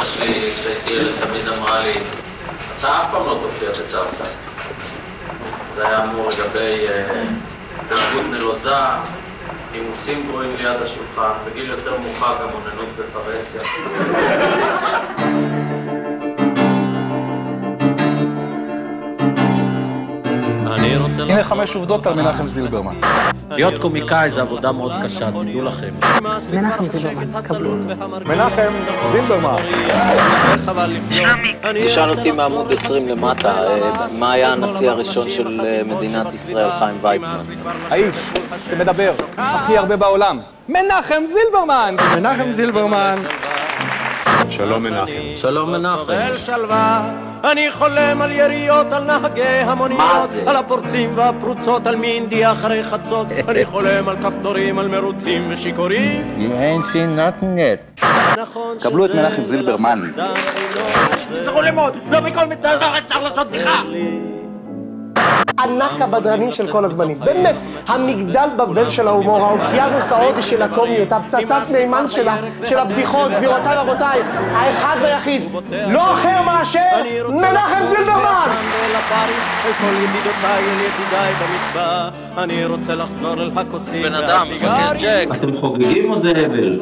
אמא שלי, כשהייתי ילד, תמיד אמרה לי, אתה אף פעם לא תופיע בצוותא. זה היה אמור לגבי התנהגות נלוזה, נימוסים גרועים ליד השולחן, בגיל יותר מאוחר גם אוננות בפרהסיה. הנה 5 עובדות על מנחם זילברמן. להיות קומיקאי זה עבודה מאוד קשה, תדעו לכם. מנחם זילברמן, קבלו אותו. מנחם זילברמן. תשאל אותי מעמוד 20 למטה, מה היה הנשיא הראשון של מדינת ישראל, חיים ויצמן? האיש שמדבר הכי הרבה בעולם. מנחם זילברמן! מנחם זילברמן. שלום מנחם. שלום מנחם. אני חולם על יריות, על נהגי המוניות, על הפורצים והפרוצות, על מינדי אחרי חצות. אני חולם על כפתורים, על מרוצים ושיכורים. You ain't seen nothing yet. קבלו את מנחם זילברמן. תצטרכו ללמוד, לא בכל מדבר אפשר לעשות בדיחה. ענק הבדרנים של כל הזמנים, באמת, המגדל בבל של ההומור, האוקיינוס ההודי של הקומיות, הפצצת מימן של הבדיחות, גבירותיי ורבותיי, האחד והיחיד, לא אחר מאשר מנחם זילברמן! כל ידידותיי אל ידידיי במספר, אני רוצה לחזור אל הכוסים בן אדם, חכה ג'ק. אתם חוגגים או זה הבל?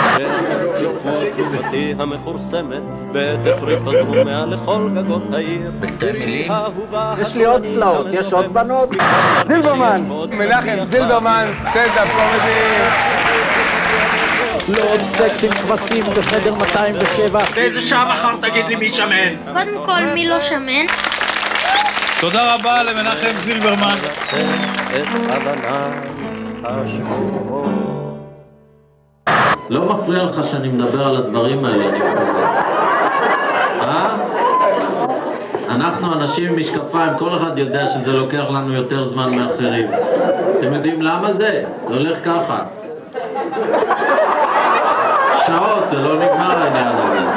תקופתי המחורסמת ותפרי פזרו מעל לכל גגות העיר. בשתי מילים? יש לי עוד צלעות, יש עוד בנות. זילברמן! מנחם זילברמן, סטנדאפ קומדי. לא עוד סקס עם כבשים בחדר 207. באיזה שעה מחר תגיד לי מי שמן? קודם כל, מי לא שמן? תודה רבה למנחם זילברמן. לא מפריע לך שאני מדבר על הדברים האלה, אני מקווה. אנחנו אנשים עם משקפיים, כל אחד יודע שזה לוקח לנו יותר זמן מאחרים. אתם יודעים למה זה? זה הולך ככה. שעות, זה לא נגמר העניין הזה.